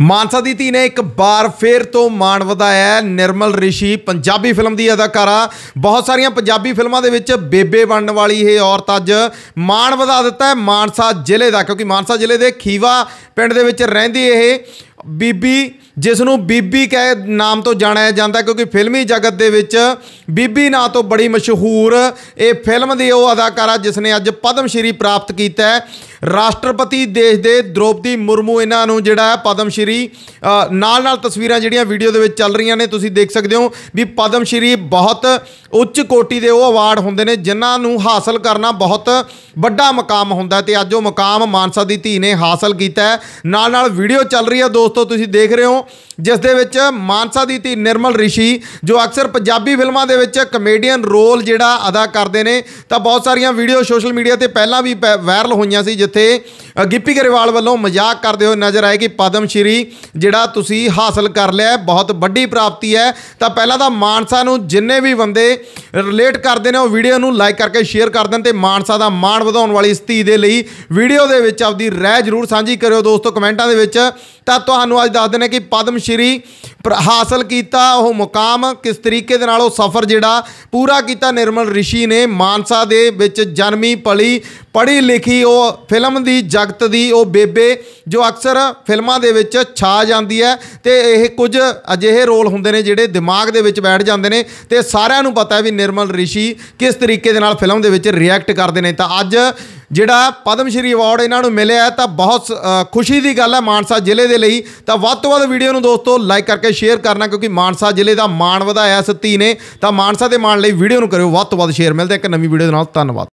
मानसा दी धी ने एक बार फिर तो मान वधाया है। निर्मल ऋषि पंजाबी फिल्म की अदाकारा, बहुत सारिया पंजाबी फिल्मों के बेबे बनने वाली ये औरत अज मान वधा दिता है मानसा जिले का, क्योंकि मानसा जिले के खीवा पिंड दे विच रहिंदी ये बीबी, जिसनों बीबी कह नाम तो जाना जाता है, क्योंकि फिल्मी जगत के विच बीबी ना तो बड़ी मशहूर ये फिल्म की वो अदाकारा जिसने अज पद्म श्री प्राप्त किया है। राष्ट्रपति देश के द्रौपदी मुर्मू इन्हों जिहड़ा पद्म श्री नाल तस्वीरां जिहड़ियां वीडियो दे विच चल रही ने, तुसीं देख सकते हो भी पद्म श्री बहुत उच्च कोटि के वो अवार्ड होंदे ने जिन्होंने हासिल करना बहुत बड़ा मकाम होंदा है, ते अज वो मकाम मानसा दी धी ने हासिल किया है। नाल नाल वीडियो चल रही है दोस्तों, तुसीं देख रहे हो, जिस दे विच मानसा दी धी निर्मल ऋषि जो अक्सर पंजाबी फिल्मों के विच कमेडियन रोल जिहड़ा अदा करते हैं, तो बहुत सारिया वीडियो सोशल मीडिया ते पहलां भी वायरल होईयां सी, जिथे गिप्पी गरेवाल वालों मजाक करते हुए नज़र आए कि पद्म श्री जिहड़ा तुसीं हासिल कर लिया बहुत बड़ी प्राप्ति है। तो पहला तो मानसा नूं जिन्ने भी बंदे रिलेट करते हैं वो वीडियो नूं लाइक करके शेयर कर दें, ते मानसा दा मान वधाउण वाली इस धी दे लई वीडियो दे विच आपदी राय जरूर साझी करियो दोस्तों कमेंटां दे विच। तो तुहानूं अज दस देने कि पद्म श्री हासिल किया वो मुकाम किस तरीके दे नाल सफ़र जिहड़ा पूरा किया निर्मल ऋषि ने। मानसा दे विच जन्मी पली पढ़ी लिखी वो फिल्म दी जगत दी वो बेबे जो अक्सर फिल्मां दे विच छा जाती है, तो यह कुछ अजिहे रोल होंदे ने जिहड़े दिमाग दे विच बैठ जाते हैं, तो सारिਆਂ नूं पता है भी निर्मल ऋषि किस तरीके दे नाल फिल्म दे विच रिएक्ट करते हैं। तो अज जिहड़ा पद्म श्री अवार्ड इन्हों मिले है तो बहुत खुशी की गल है मानसा जिले के लिए। तो वध तो वध वीडियो नूं दोस्तों लाइक करके शेयर करना, क्योंकि मानसा जिले का मान वधाया इस धी ने। तो मानसा के मान लई वीडियो नूं करियो वध तो वध शेयर। मिलते एक नवीं वीडियो दे नाल, धन्नवाद।